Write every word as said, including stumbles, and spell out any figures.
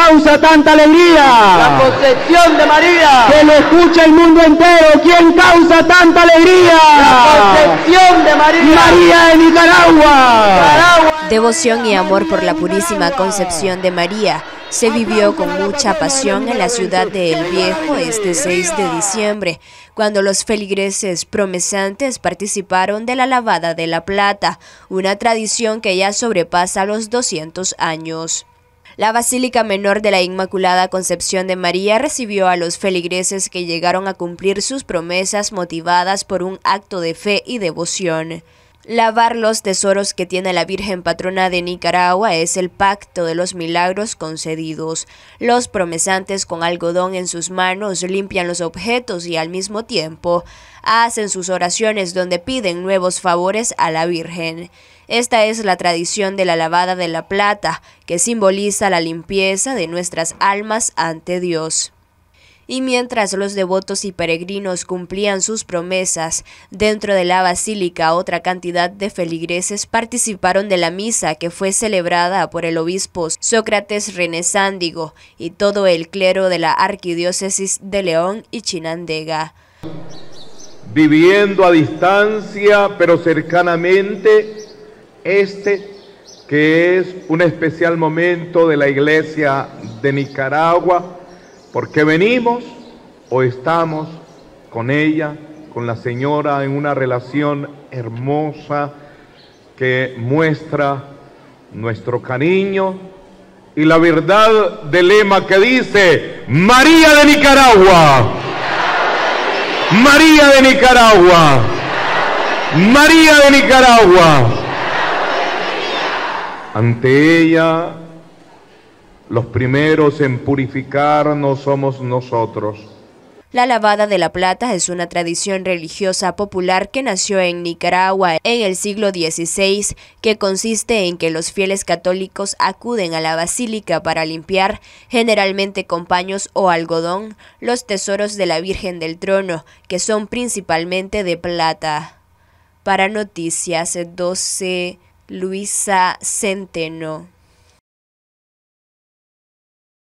causa tanta alegría? La concepción de María. Que lo escuche el mundo entero. ¿Quién causa tanta alegría? La concepción de María. María de Nicaragua. Nicaragua. Devoción y amor por la purísima concepción de María se vivió con mucha pasión en la ciudad de El Viejo este seis de diciembre, cuando los feligreses promesantes participaron de la lavada de la plata, una tradición que ya sobrepasa los doscientos años. La Basílica Menor de la Inmaculada Concepción de María recibió a los feligreses que llegaron a cumplir sus promesas motivadas por un acto de fe y devoción. Lavar los tesoros que tiene la Virgen Patrona de Nicaragua es el pacto de los milagros concedidos. Los promesantes con algodón en sus manos limpian los objetos y al mismo tiempo hacen sus oraciones donde piden nuevos favores a la Virgen. Esta es la tradición de la lavada de la plata, que simboliza la limpieza de nuestras almas ante Dios. Y mientras los devotos y peregrinos cumplían sus promesas, dentro de la basílica otra cantidad de feligreses participaron de la misa que fue celebrada por el obispo Sócrates René Sándigo y todo el clero de la Arquidiócesis de León y Chinandega. Viviendo a distancia pero cercanamente este que es un especial momento de la Iglesia de Nicaragua, porque venimos o estamos con ella, con la señora, en una relación hermosa que muestra nuestro cariño y la verdad del lema que dice María de Nicaragua, María de Nicaragua, María de Nicaragua. Ante ella, los primeros en purificarnos somos nosotros. La lavada de la plata es una tradición religiosa popular que nació en Nicaragua en el siglo dieciséis, que consiste en que los fieles católicos acuden a la basílica para limpiar, generalmente con paños o algodón, los tesoros de la Virgen del Trono, que son principalmente de plata. Para Noticias doce, Luisa Centeno.